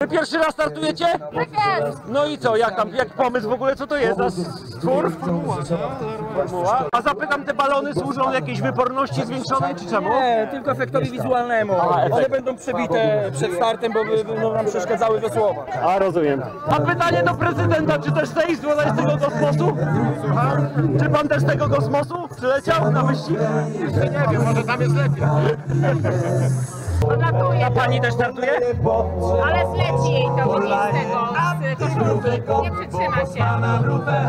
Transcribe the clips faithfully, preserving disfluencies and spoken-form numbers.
Wy pierwszy raz startujecie? Tak jest. No i co, jak tam, jaki pomysł w ogóle, co to jest za stwór? Formuła. A zapytam, te balony służą jakiejś wyporności zwiększonej, czy czemu? Nie, tylko efektowi wizualnemu. Aha, efekt. One będą przebite przed startem, bo by- będą nam przeszkadzały wiosłować. A, rozumiem. A pytanie do prezydenta, czy też chce iść z tego kosmosu? Słucham? Czy pan też z tego kosmosu przyleciał na wyścig? Nie wiem, może tam jest lepiej. Odlatuje, A pani też startuje? ale zleci jej to widzieć z tego, z koszulki. Nie przytrzyma się. Na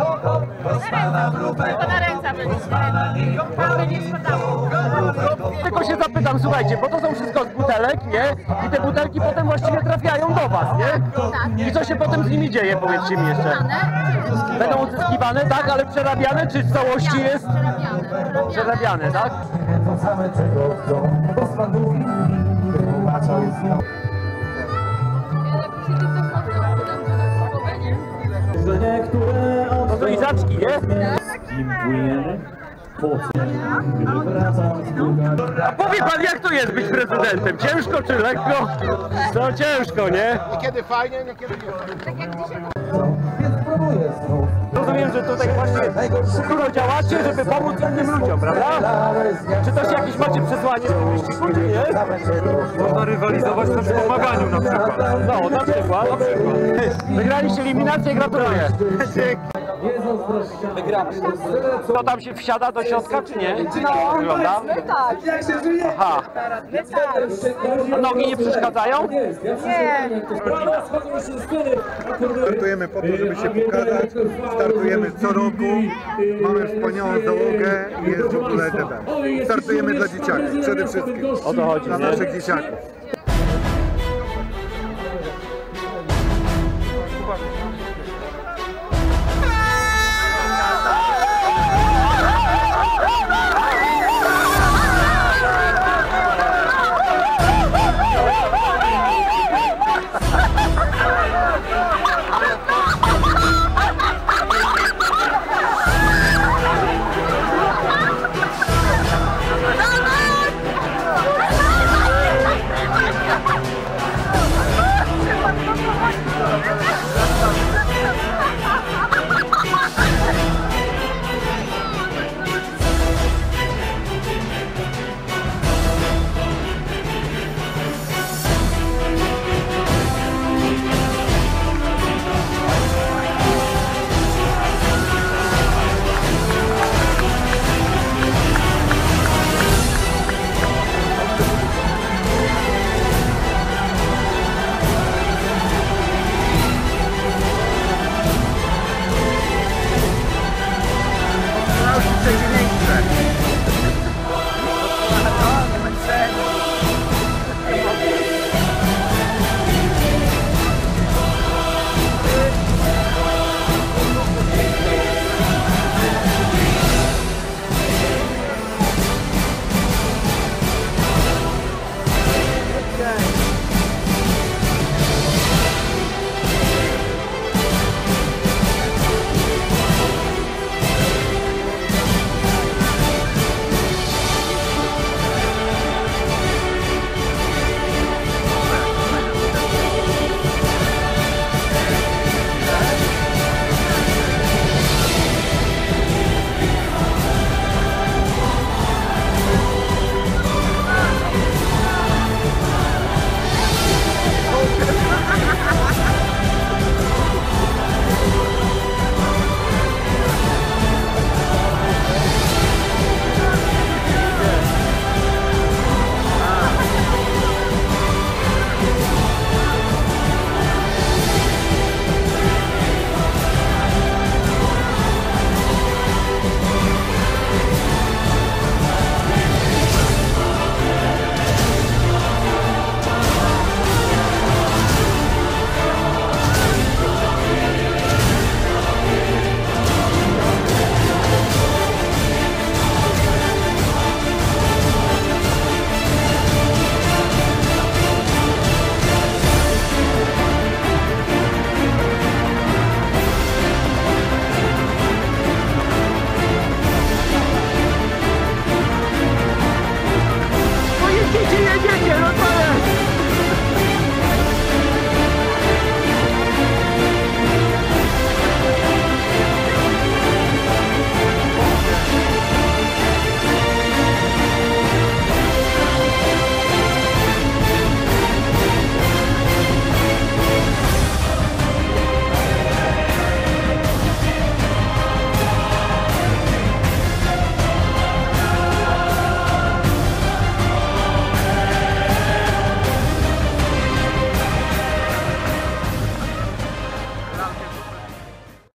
ręce, tylko na ręce będzie. Tam będzie spadało. Tylko się zapytam, słuchajcie, bo to są wszystko z butelek, nie? I te butelki potem właściwie trafiają do was, nie? Tak. I co się potem z nimi dzieje, powiedzcie mi jeszcze? Będą uzyskiwane, tak, ale przerabiane, czy w całości jest? Przerabiane. Przerabiane, tak? No to izaczki, nie? A powie pan, jak to jest być prezydentem? Ciężko czy lekko? To ciężko, nie? Niekiedy fajnie, niekiedy nie. Rozumiem, że tutaj właśnie dużo działacie, żeby pomóc innym ludziom, prawda? Czy też jakieś macie przesłanie w tym wyścigu, czy nie? Można rywalizować też w pomaganiu na przykład. No, na przykład. Wygraliście eliminację, gratuluję. Wygramy. To tam się wsiada do środka, czy nie? No, Wygląda? my tak. Aha. My tak. A nogi nie przeszkadzają? Nie. Startujemy po to, żeby się pokazać. Startujemy co roku. Mamy wspaniałą załogę i jest w ogóle debem. Startujemy dla dzieciaków, przede wszystkim. O to chodzi, Dla nie? naszych dzieciaków.